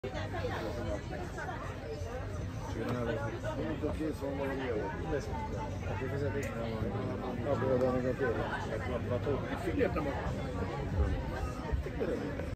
Mondjuk kész van valami jó. Aki vezeték nem van. Abból van még a tényleg. Figyeltem a...